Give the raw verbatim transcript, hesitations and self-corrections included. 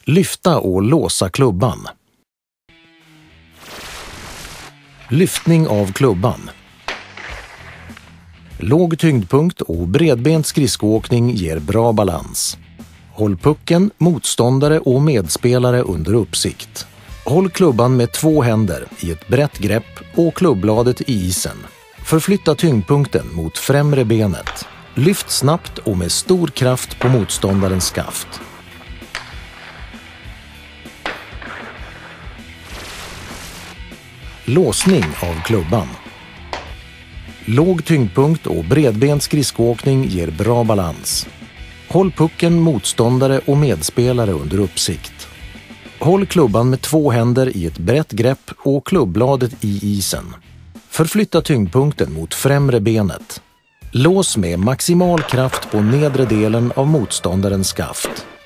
Lyfta och låsa klubban. Lyftning av klubban. Låg tyngdpunkt och bredbent skridskoåkning ger bra balans. Håll pucken, motståndare och medspelare under uppsikt. Håll klubban med två händer i ett brett grepp och klubbladet i isen. Förflytta tyngdpunkten mot främre benet. Lyft snabbt och med stor kraft på motståndarens skaft. Låsning av klubban. Låg tyngdpunkt och bredbent skridskoåkning ger bra balans. Håll pucken, motståndare och medspelare under uppsikt. Håll klubban med två händer i ett brett grepp och klubbladet i isen. Förflytta tyngdpunkten mot främre benet. Lås med maximal kraft på nedre delen av motståndarens skaft.